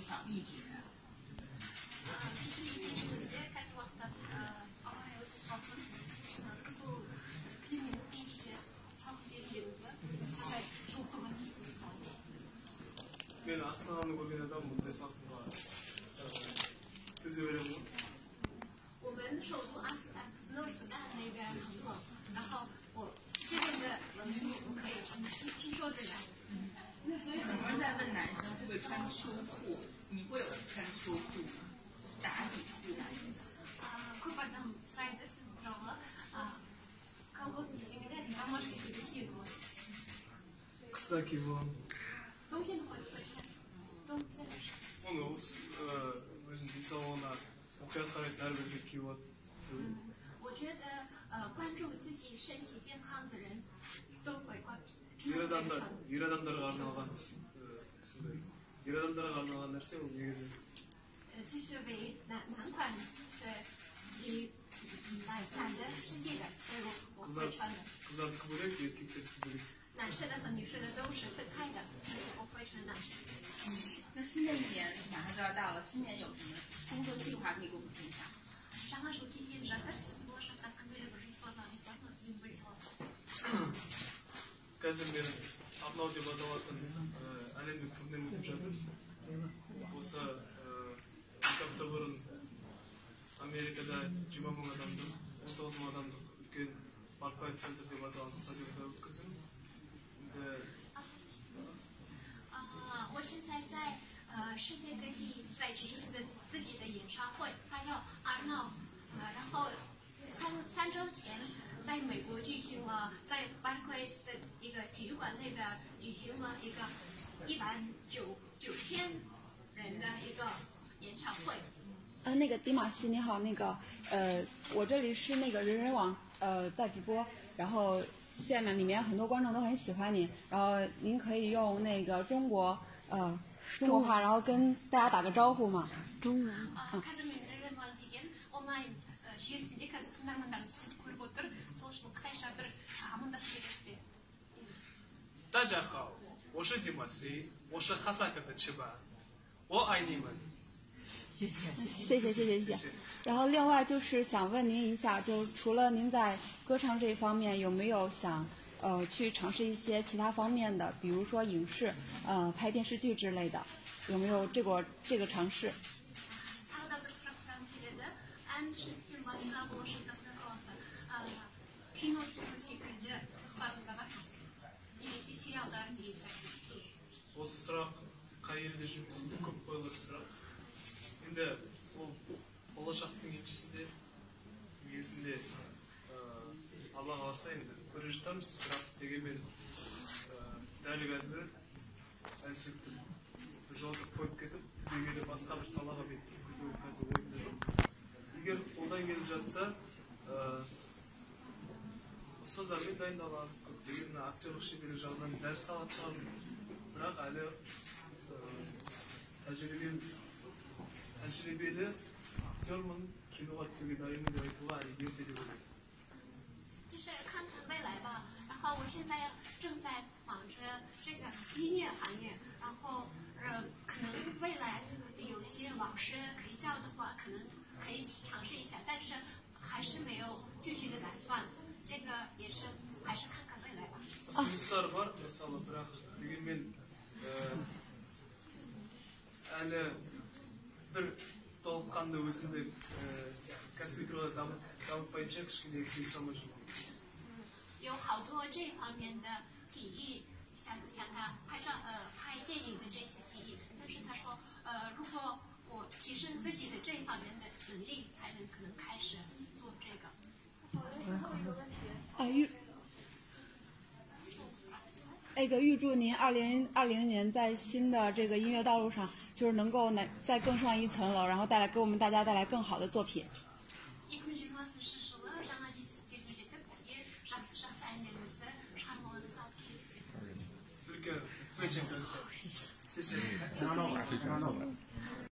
想秘诀？ мен Астананы көрген адам мұндай салтын бар. Төзе беремін ғой. 我们首都阿斯坦诺斯丹那边很冷，然后我这边的冷我可以听说着来。 那所以很多人在问男生会不会穿秋裤，你会有穿秋裤吗？打底裤来着。 Көп адам сұрайды сіз туралы колготки кисеңіздер домашний киімді киеді ме? Қыса киіп аламын. 冬天的话你会穿冬天。 оны өзінің денсаулығына мұқият қарайтын әрбір киіп алады. 我觉得关注自己身体健康的人都会关注。 ер адамдарға арналған нәрсе ол негізі. 这是为男团是以男的世界的，所以我会穿的。 Қыздардікі бөлек, еркектердікі бөлек. 男士的和女士的都是分开的，所以我会穿男士。 那新的一年马上就要到了，新年有什么工作计划可以跟我们分享？ жаңа жыл келе жатыр, сіз болашақта қандай бір жоспарларыңыз бар ма? Өзіңіз бөлісе аласыз. Қазір менің Арнау деп аталатын әлемдік турнир өтіп жатыр. Осы екі апта бұрын Америкада 20 мың адамдық, 19 мың адамдық үлкен Barclays Center деп аталған стадионда өткіздім. 我现在在世界各地在举行的自己的演唱会，它叫 Arnaud， 然后三周前在美国举行了，在 Barclays 的一个体育馆那边举行了一个19000人的一个演唱会。 那个迪马西你好，那个我这里是那个人人网在直播，然后现在里面很多观众都很喜欢您，然后您可以用那个中国话，然后跟大家打个招呼嘛。 中文。 қазір мен ререн деген онлайн жүйесінде қазір тыңдармандарымыз сізді көріп отыр, сол үшін қытайша бір амандасып бересіз бе? 大家好，我是迪马西，我是哈萨克的赤巴，我爱你们。 谢谢。然后另外就是想问您一下，就除了您在歌唱这方面，有没有想去尝试一些其他方面的，比如说影视，拍电视剧之类的，有没有这个尝试？ осы сұрақ қай елде жүрмесінде көп қойылатын сұрақ. Енді ол болашақтың еншісінде негізінде Алла қаласа енді көре жатамыз, бірақ дегенмен дәл қазір әлсіздік бір жолды қойып кетіп, түбегейлі басқа бір салаға беттеп кету қазір ойымда жоқ. Егер қолдан келіп жатса, ұстаздармен дайындаламын, көптеген актерлік шеберлік жағынан дәріс алатын шығармын. Бірақ әлі тәжірибелі актерлмын, киноға түсуге дайынмын деп айтуға әлі ерте деп ойлаймын. 就是看看未来吧。然后我现在正在忙着这个音乐行业，然后可能未来有些老师可以教的话，可能可以尝试一下，但是还是没有具体的打算。这个也是还是看看未来吧。 ұсыныстар бар, мысалы, бірақ дегенмен әлі бір толыққанды өзімді кәсіби тұрғыда дамытпайынша кішкене келісе алмай жүрмін. 有好多这方面的技艺，像他拍电影的这些技艺，但是他说如果我提升自己的这方面的能力，才能可能开始做这个。 好的，最后一个问题。 预祝您2020年在新的这个音乐道路上，就是能够再更上一层楼，然后给我们大家带来更好的作品。 2020 жаңа жетістіктерге жетіп, бізге жақсы әндеріңізді шығармаларыңызды алып келесіздер. Үлкен, өте жақсы.